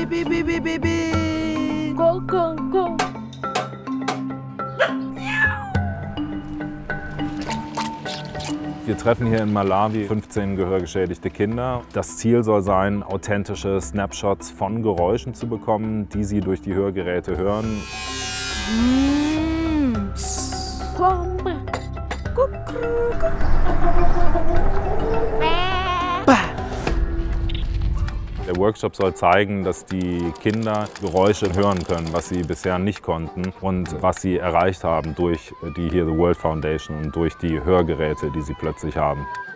Go, go, go. Wir treffen hier in Malawi 15 gehörgeschädigte Kinder. Das Ziel soll sein, authentische Snapshots von Geräuschen zu bekommen, die sie durch die Hörgeräte hören. Der Workshop soll zeigen, dass die Kinder Geräusche hören können, was sie bisher nicht konnten und was sie erreicht haben durch die Hear the World Foundation und durch die Hörgeräte, die sie plötzlich haben.